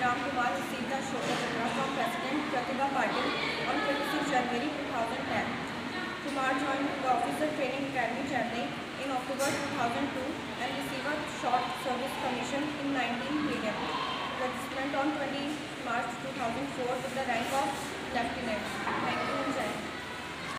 Kumar received the Ashoka Chakra from President Pratibha Patil on 26 January 2010. Kumar joined the Officer Training Academy, Chennai in October 2002 and received a Short Service Commission in 19 period. Regiment on 20 March 2004 with the rank of Lieutenant. Thank you and Jai.